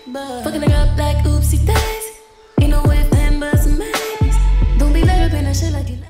Fucking it up like oopsie daisy. Ain't no way, but some maybes. Don't be let up in that shit like you.